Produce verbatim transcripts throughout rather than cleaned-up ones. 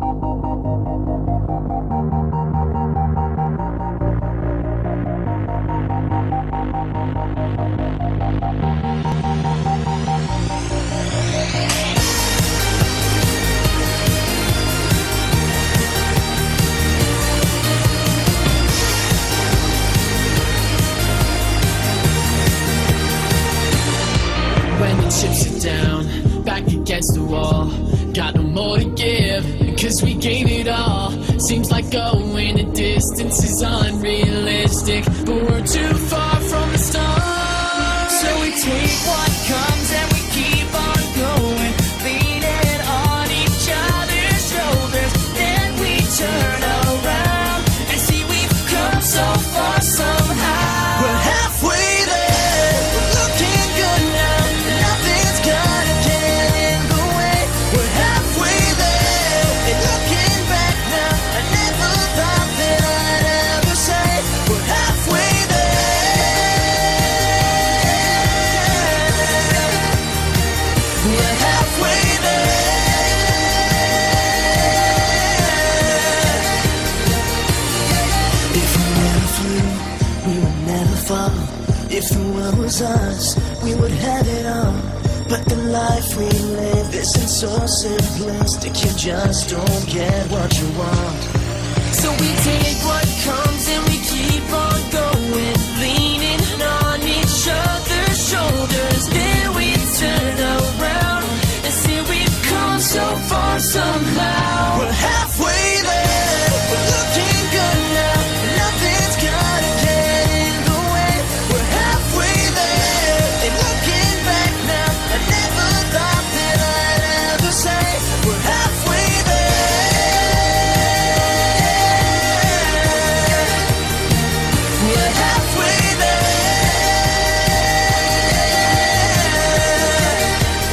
When the chips are down, back against the wall, got no more to give, cause we gave it all. Seems like going a distance is unrealistic, but we're too far from the start. So we take what comes and we keep on going, leaning on each other's shoulders. Then we turn around and see we've come so far somehow. We're halfway there, we're looking good now. Nothing's gonna get in the way. We're halfway there, and looking back now, I never thought that I'd ever say we're halfway there. We're halfway there. If we never flew, we would never fall. If the world was ours, we would have it all. But the life we live isn't so simplistic. You just don't get what you want. So we take what comes and we keep on going, leaning on each other's shoulders. Then we turn around and see we've come so far somehow. We're halfway there, we're looking good now. Nothing's gonna get in the way. We're halfway there, and looking back now, I never thought that I'd ever say we're halfway there. We're halfway there.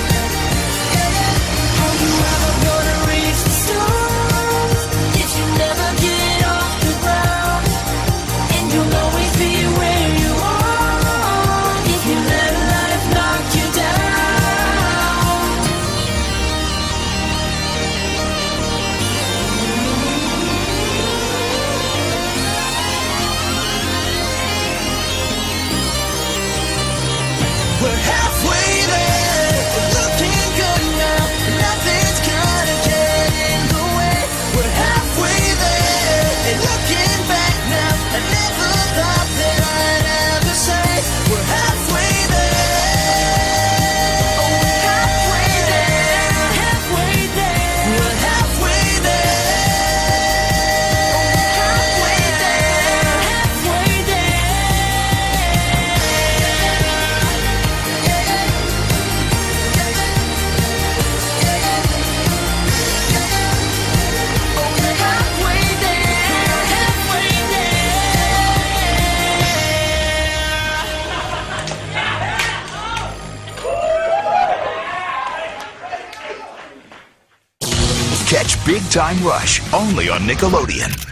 Are you ever gonna reach the stars if you never get off the ground? And you'll always be where you are if you let life knock you down. We're halfway there, we're looking good now. Nothing's gonna get in the way. We're halfway there, and looking back now, I never thought that I'd ever say we're halfway there. Oh, we're halfway there, halfway there. We're halfway there. Oh, halfway there, halfway Catch Big Time Rush only on Nickelodeon.